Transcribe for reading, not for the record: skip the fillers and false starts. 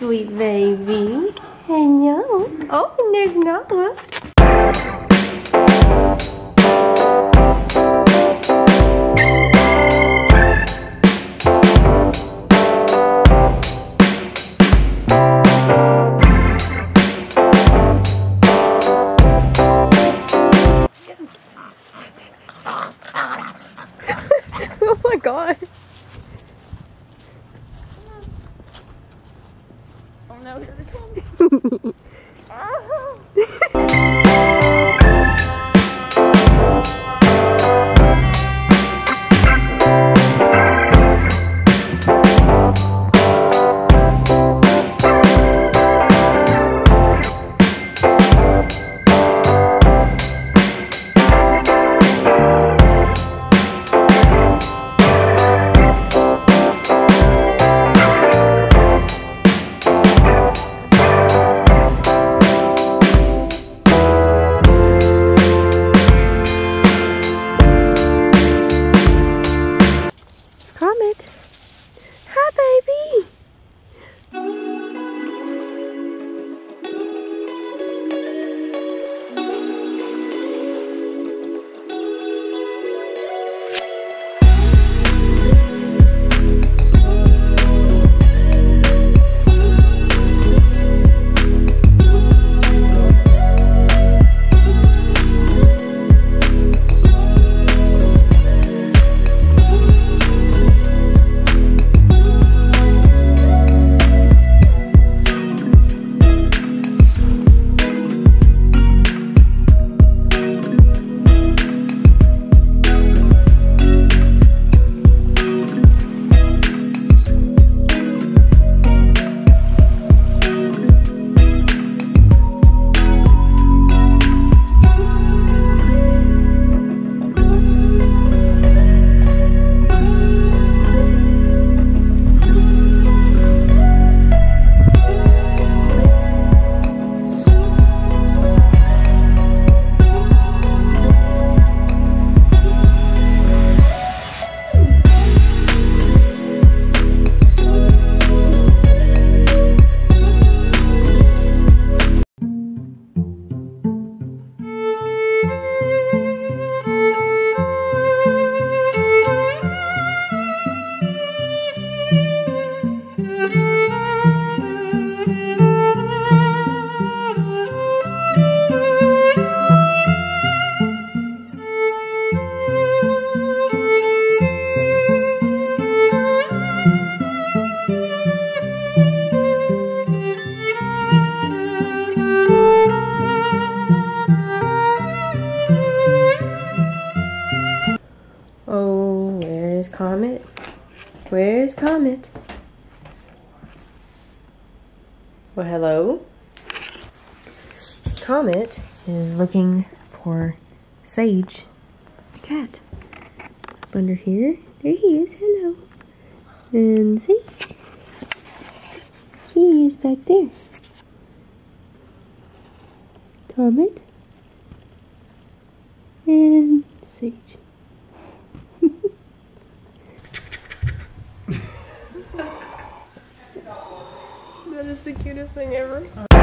sweet baby. Hello. Oh, and there's Nahla. Oh my god. Oh no, here they come. Comet. Hi, baby. Oh, where's Comet? Where's Comet? Well, hello. Comet is looking for Sage, the cat. Up under here. There he is. Hello. And Sage. He is back there. Comet. And Sage. That is the cutest thing ever.